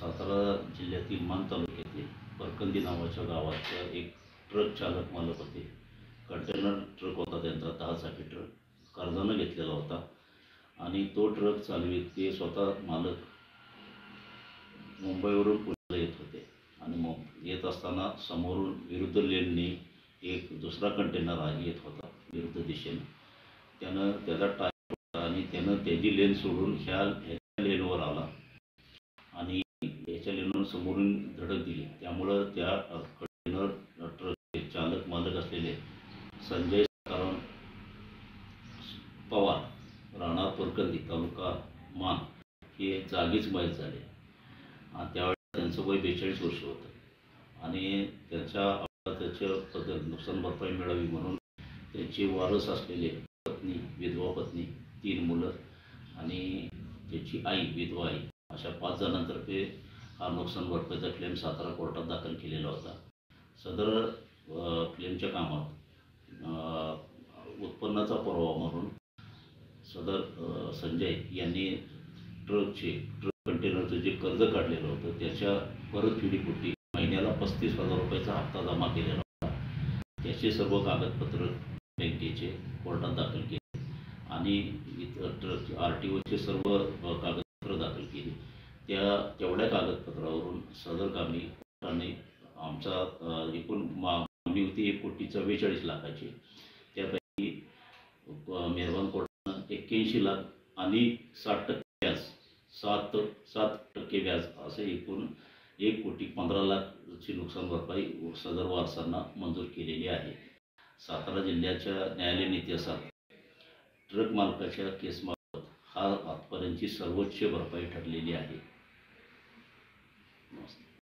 सातारा जिल्ह्यातील मान तालुक्यातील परकंदी नावाच्या गावाचा एक ट्रक चालक मालक होते. कंटेनर ट्रक होता त्यांचा, 10 चाकी ट्रक कर्जानं घेतलेला होता आणि तो ट्रक चालवित ते स्वतः मालक मुंबईवरून पुण्याला येत होते आणि मग येत असताना समोरून विरुद्ध लेनने एक दुसरा कंटेनर येत होता विरुद्ध दिशेने. त्यानं त्याचा टायर आणि त्यानं त्याची लेन सोडून ह्या लेनवर आला आणि याच्या लेनवर समोरून धडक दिली. त्यामुळं त्या कंटेनर ट्रकचे चालक मालक असलेले संजय पवार, राहणार परकंदी, तालुका मान, हे जागीच मयत झाले. त्यावेळी त्यांचं वय 42 वर्ष होतं आणि त्याच्या नुकसान भरपाई मिळावी म्हणून त्यांची वारस असलेले पत्नी, विधवा पत्नी, 3 मुलं आणि त्याची आई, विधवा आई, अशा 5 जणांतर्फे हा नुकसान भरपाईचा क्लेम सातारा कोर्टात दाखल केलेला होता. सदर क्लेमच्या कामात उत्पन्नाचा पुरावा म्हणून सदर संजय यांनी ट्रक कंटेनरचं जे कर्ज काढलेलं होतं त्याच्या परतफेडीपोटी महिन्याला 35,000 रुपयाचा हप्ता जमा केलेला होता. त्याचे सर्व कागदपत्र बँकेचे कोर्टात दाखल केले आणि ट्रक RTOचे सर्व कागदपत्र दाखल केली. तेवढ्या कागदपत्रावरून सदर कामी कोर्टाने आमचा एकूण मागणी होती 1,44,00,000 त्यापैकी मेहरबान कोर्टानं 81 लाख आणि 60% व्याज, 7% व्याज असे एकूण 1,15,00,000ची नुकसान भरपाई सदर वारसांना मंजूर केलेली आहे. सातारा जिल्ह्याच्या न्यायालयीन इतिहासात ट्रक मालकाच्या केसमार्फत हा आजपर्यंतची सर्वोच्च भरपाई ठरलेली आहे.